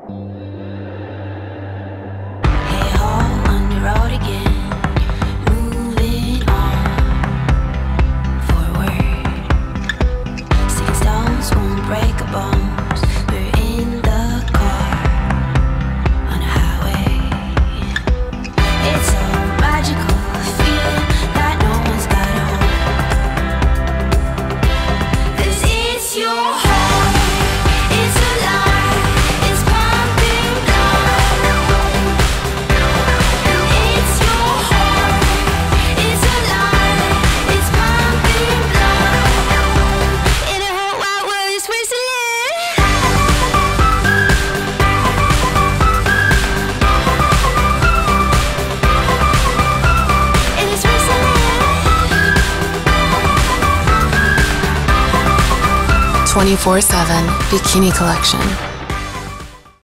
Hey ho, on the road again, moving on forward. Sticking stones won't break a bones. We're in the car on a highway. It's so magical, feeling that no one's got a hold. 'Cause it's your heart, it's alive, it's pumping blood. It's your heart, it's alive, it's pumping blood. In a whole wide world, it's wasting it. And it's wasting it. 24/7 Bikini Collection.